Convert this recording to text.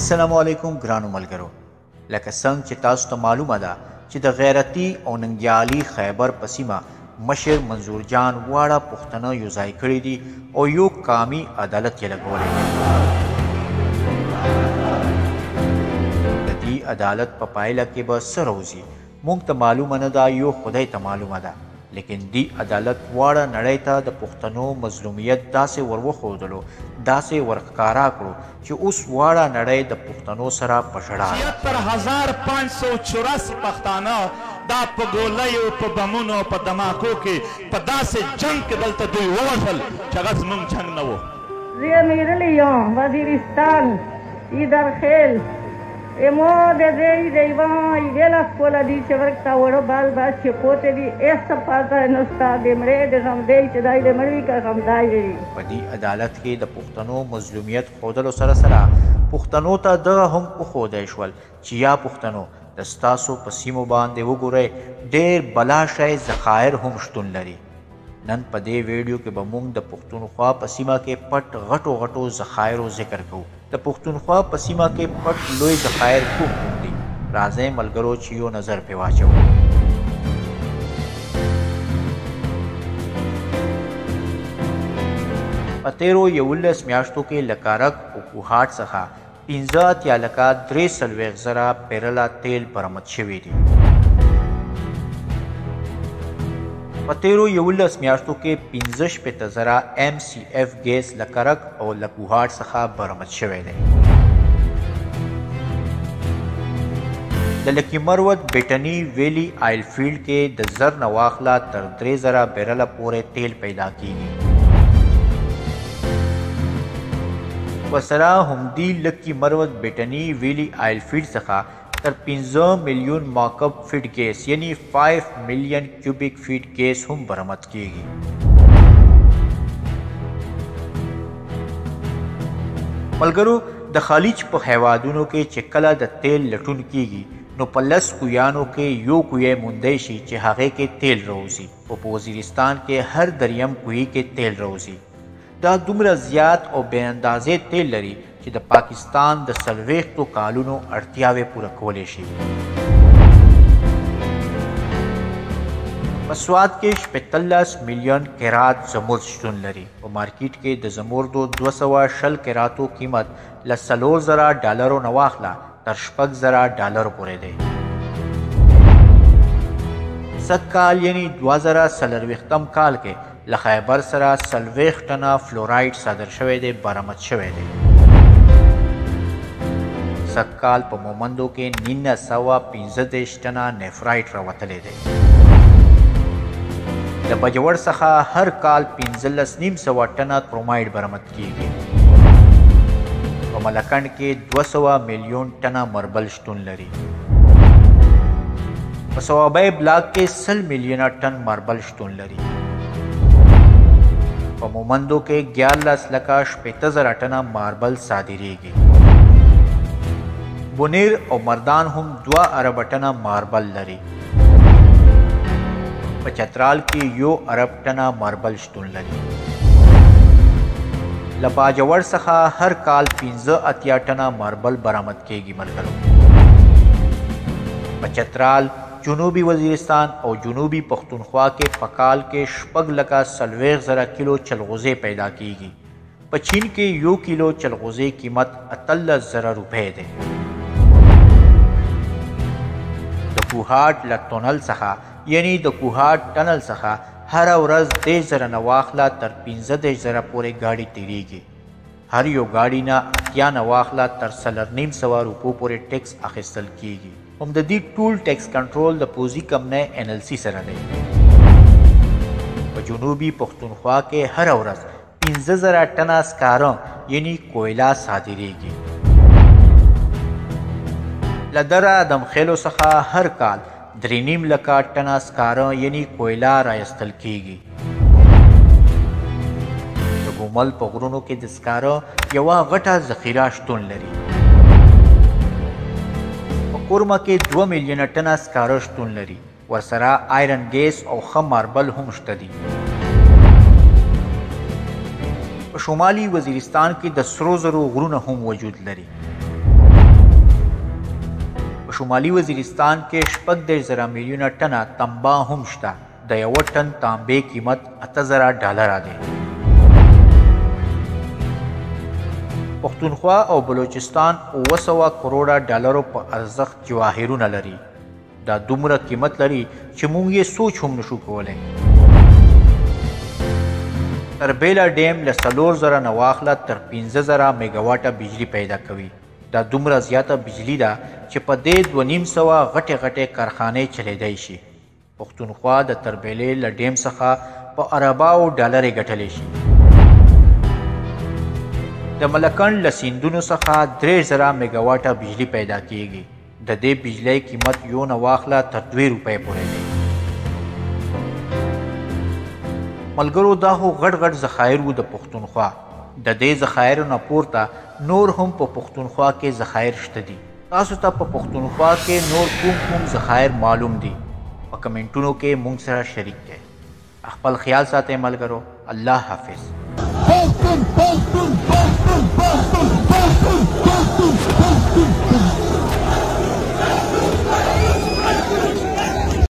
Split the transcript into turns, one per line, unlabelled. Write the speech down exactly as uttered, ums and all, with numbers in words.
السلام علیکم ګرانو ملګرو. لکه څنګه چې تاسو ته معلومه ده چې د غیرتي او ننګیالي خیبر په سیمه مشر منظور جان واړه پښتانه یو ځای کړي دي او یو قامي عدالت یې لګولی دی. د دې عدالت په پایله کې به څه راوځي موږ ته معلومه نه ده، یو خدای ته معلومه ده. لیکن دی عدالت واړه نړۍ ته د پښتنو مظلومیت داسې ور وښودلو، داسې ور ښکاره کړو چې اوس واړه نړۍ د پښتنو سره په ژړا ده.
ستر هزار پنځ سو چوراسی پښتانه دا په ګولیو په بمونو په دماکو کې په داسې جنګ کې دلته دوی ووژل چې هغه زموږ جنګ نه و.
زه میرلی یم وزیرستان ایدرخیل امو د دې دیوان ایدلا سکولا دی چې ورکتا وړو بال باز چې پوته دی ایسته پاتا نستا د مړې د غم دی چې دای د مړوي کا غم دای دی.
په دې عدالت کې د پښتنو مظلومیت ښودلو سره سره پښتنو ته دغه هم وښودی شول چې یا پښتنو د ستاسو په سیمو باندې وګورئ ډېر بلا شی ذخایر هم شتون لري. نن په دې ویډیو کې به موږ د پښتونخوا په سیمه کې پټ غټو غټو ذخایرو ذکر کوو. د پښتونخوا په سیمه کې پټ لوی ذخایر کوم کوم دي؟ راځئ ملګرو چې یو نظر پرې واچوو. په تېرو یولس میاشتو کې له کارک او کوهاټ څخه پنځه اتیا لکه درې څلوېښت زره بیرله تیل برآمد شوي دي. په تېرو یولس میاشتو کې پنځه شپېته زره ایم سی اف ګیس له کرک او له کوهاټ څخه برآمد شوی دی. د لکي مروت بیټني ویلي آیل فیلډ کې د زر نه واخله تر درې زره بیرله پورې تیل پیدا کیږي. ورسره همدې لکي مروت بیټني ویلي آیل فیلډ څخه تر پنځه میلیون ماکب فیټ ګیس یعنی پنځه میلیون کیوبیک فیټ ګیس هم برآمد کیږي. ملګرو د خلیج په هیوادونو کې چې کله د تیل لټون کیږي نو په لس کویانو کې یو کوی موندی شي چې هغې کې تیل راوځي او په وزیرستان کې هر دریم کوی کې تیل راوځي. دا دومره زیات او بې اندازې تیل لري چې د پاکستان د څلوېښتو کالونو اړتیاوې پوره کولی شي. په سوات کې شپېتلس میلیون کیرات زمرد شتون لري. په مارکیټ کې د زمردو دوه سوه شل کیراتو قیمت له څلور زره ډالرو نه واخله تر شپږ زره ډالرو پورې دی. سږ کال یعنی دوه زره څلرویښتم کال کې له خیبر سره څلوېښت ټنه فلورایډ صادر شوی دی، برآمد شوی دی. سږ کال په مومندو کې نولس سوه پنځه دېرش ټنه نیفرایټ راوتلی دی. د بجوړ څخه هر کال پنځلس نیم سوه ټنه کرومایډ برآمد کیږي. په ملکنډ کې دوه سوه میلیون ټنه مربل شتون لري. په صوابۍ بلاک کې سل میلیونه ټن مربل شتون لري. په مومندو کې دیارلس لکه شپېته زره ټنه ماربل صادریږي. بونیر او مردان هم دوه ارب ټنه ماربل لري. په چترال کې یو ارب ټنه ماربل شتون لري. له باجوړ څخه هر کال پنځه اتیا ټنه ماربل برآمد کیږي. ملګرو په چترال، جنوبي وزیرستان او جنوبي پښتونخوا کې په کال کې شپږ لکه څلوېښت زره کیلو چلغوزې پیدا کیږي. په چین کې یو کیلو چلغوزې قیمت اتلس زره روپۍ دی. د کوهاټ له تونل څخه یعنی د کوهاټ ټنل څخه هره ورځ دېرش زره نه واخله تر پنځه دېرش زره پورې ګاډي تیریږي. هر یو ګاډي نه اتیا نه واخله تر څلور نیم سوه روپو پورې ټیکس اخیستل کیږي. هم د دې ټول ټیکس کنټرول د پوځي کمپنۍ این ایل سی سره دی. په جنوبي پښتونخوا کې هره ورځ پنځه زره ټنه سکاره یعنی کویلا صادریږي. له دره ادمخیلو څخه هر کال درې نیم لکه ټنه سکاره یعنی کویلا رایستل کیږي. د ګومل په غرونو کې د سکاره یوه غټه ذخیره شتون لري. کورما کې دوه میلیونه ټنه سکاره شتون لري. ورسره آیرن ګیس او ښه ماربل هم شته دي. په شمالي وزیرستان کې د سرو زرو غرونه هم وجود لري. شمالي وزیرستان کې شپږ دېرش زره میلیونه ټنه تنبا هم شته. د یوه ټن تانبې قیمت اته زره ډالره دی. پښتونخوا او بلوچستان اوه سوه کروڑه ډالرو په ارزښت جواهرونه لري. دا دومره قیمت لري چې موږ یې سوچ هم نشو کولی. تربیلا ډیم له څلور زره نه واخله تر پنځه زره میګاواټه بجلی پیدا کوي. دا دومره زیاته بجلی ده چې په دې دوه نیم سوه غټې غټې کارخانې چلیدی شي. پښتونخوا د تربیلې له ډیم څخه په ارباو ډالرې ګټلی شي. د ملکنډ له سیندونو څخه درې زره میګاواټه بجلی پیدا کیږي. د دې بجلی قیمت یو نه واخله تر دوې روپۍ پورې دی. ملګرو دا خو غټ غټ ذخایر وو د پښتونخوا. د دې ذخایرو نه پورته نور هم په پښتونخوا کې ذخایر شته دي. تاسو ته په پښتونخوا کې نور کوم کوم ذخایر معلوم دي په کمنټونو کې مونږ سره شریک کړئ. خپل خیال ساتئ ملګرو. الله حافظ.